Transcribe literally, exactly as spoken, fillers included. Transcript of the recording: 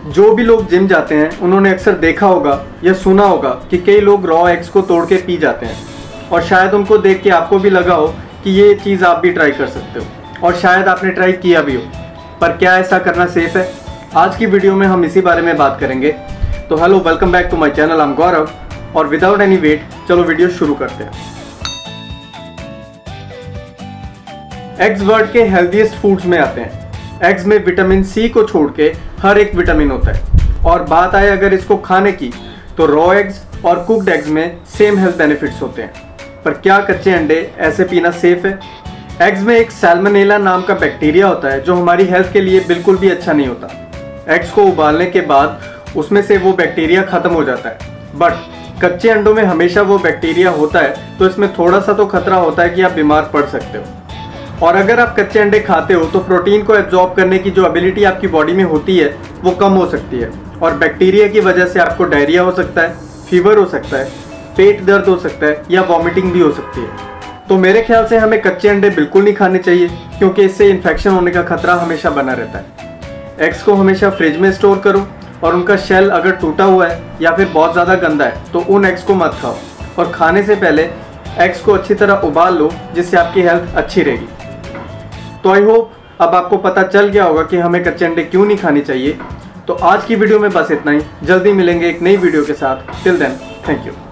जो भी लोग जिम जाते हैं उन्होंने अक्सर देखा होगा या सुना होगा कि कई लोग रॉ एग्स को तोड़ के पी जाते हैं और शायद उनको देख के आपको भी लगा हो कि ये चीज़ आप भी ट्राई कर सकते हो और शायद आपने ट्राई किया भी हो। पर क्या ऐसा करना सेफ है? आज की वीडियो में हम इसी बारे में बात करेंगे। तो hello, welcome back to my channel. I am Gaurav और विदाउट एनी वेट चलो वीडियो शुरू करते हैं। एग्स वर्ल्ड के हेल्दीएस्ट फूड्स में आते हैं। एग्स में विटामिन सी को छोड़ के हर एक विटामिन होता है और बात आए अगर इसको खाने की तो रॉ एग्स और कुक्ड एग्स में सेम हेल्थ बेनिफिट्स होते हैं। पर क्या कच्चे अंडे ऐसे पीना सेफ है? एग्स में एक सैल्मोनेला नाम का बैक्टीरिया होता है जो हमारी हेल्थ के लिए बिल्कुल भी अच्छा नहीं होता। एग्स को उबालने के बाद उसमें से वो बैक्टीरिया खत्म हो जाता है, बट कच्चे अंडों में हमेशा वो बैक्टीरिया होता है, तो इसमें थोड़ा सा तो खतरा होता है कि आप बीमार पड़ सकते हो। और अगर आप कच्चे अंडे खाते हो तो प्रोटीन को एब्जॉर्ब करने की जो एबिलिटी आपकी बॉडी में होती है वो कम हो सकती है और बैक्टीरिया की वजह से आपको डायरिया हो सकता है, फीवर हो सकता है, पेट दर्द हो सकता है या वॉमिटिंग भी हो सकती है। तो मेरे ख्याल से हमें कच्चे अंडे बिल्कुल नहीं खाने चाहिए क्योंकि इससे इन्फेक्शन होने का खतरा हमेशा बना रहता है। एग्स को हमेशा फ्रिज में स्टोर करो और उनका शेल अगर टूटा हुआ है या फिर बहुत ज़्यादा गंदा है तो उन एग्स को मत खाओ और खाने से पहले एग्स को अच्छी तरह उबाल लो जिससे आपकी हेल्थ अच्छी रहेगी। तो आई होप अब आपको पता चल गया होगा कि हमें कच्चे अंडे क्यों नहीं खाने चाहिए। तो आज की वीडियो में बस इतना ही। जल्दी मिलेंगे एक नई वीडियो के साथ। Till then, thank you.